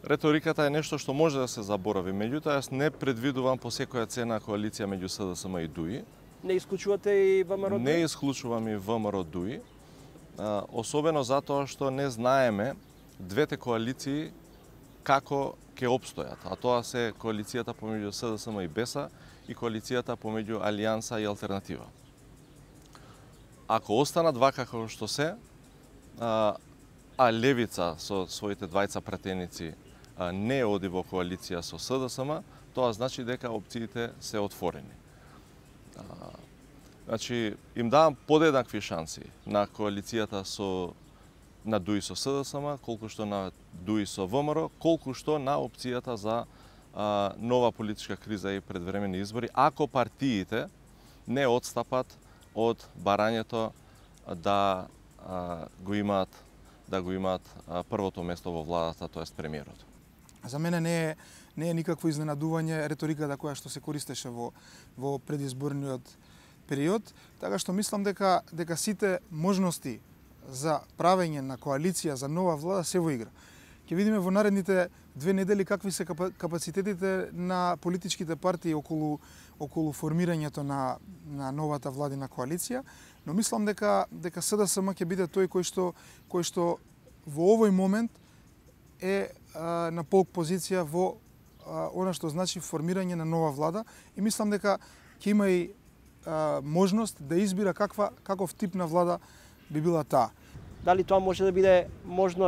Реториката е нешто што може да се заборави, меѓутоа јас не предвидувам по секоја цена коалиција меѓу СДСМ и ДУИ. Не исклучувате и ВМРО? Не исклучувам и ВМРО ДУИ, особено затоа што не знаеме двете коалиции како ќе опстојат, а тоа се коалицијата помеѓу СДСМ и БЕСА и коалицијата помеѓу Алијанса и Алтернатива. Ако останат вака како што се, а Левица со своите двајца пратеници не оди во коалиција со СДСМ, тоа значи дека опциите се отворени. Значи, им давам подеднакви шанси на коалицијата на ДУИ со СДСМ, колку што на ДУИ со ВМРО, колку што на опцијата за нова политичка криза и предвремени избори, ако партиите не отстапат од барањето да го имаат првото место во владата, тоест премиерот. За мене не е никакво изненадување реториката која што се користеше во предизборниот период, така што мислам дека сите можности за правење на коалиција за нова влада се во игра. Ќе видиме во наредните 2 недели какви се капацитетите на политичките партии околу формирањето на новата владина коалиција, но мислам дека СДСМ ќе биде тој кој што во овој момент е на полк позиција во она што значи формирање на нова влада и мислам дека ќе има и можност да избира каков тип на влада би била таа. Дали тоа може да биде можно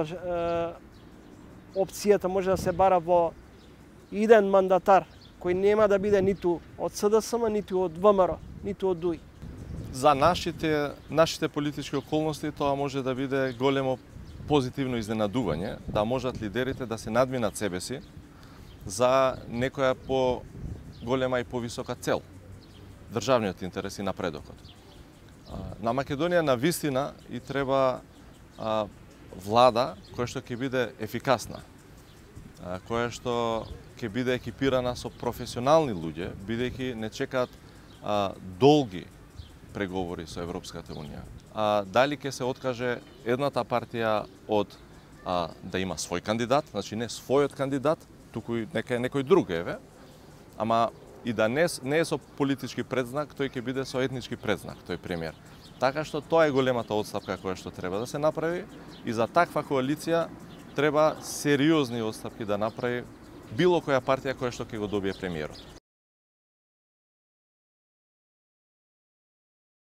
опцијата може да се бара во еден мандатар кој нема да биде ниту од СДСМ, ниту од ВМРО, ниту од ДУИ? За нашите политички околности тоа може да биде големо позитивно изненадување, да можат лидерите да се надминат себе си за некоја по-голема и повисока цел, државниот интерес и напредокот. На Македонија навистина и треба влада која што ќе биде ефикасна, која што ќе биде екипирана со професионални луѓе, бидејќи не чекаат долги преговори со Европската Унија. Дали ќе се откаже едната партија од да има свој кандидат, значи не својот кандидат, туку нека е некој друг еве, ама и да не е со политички предзнак, тој ќе биде со етнички предзнак, тој премиер. Така што тоа е големата отстапка која што треба да се направи и за таква коалиција треба сериозни отстапки да направи било која партија која што ќе го добие премиерот.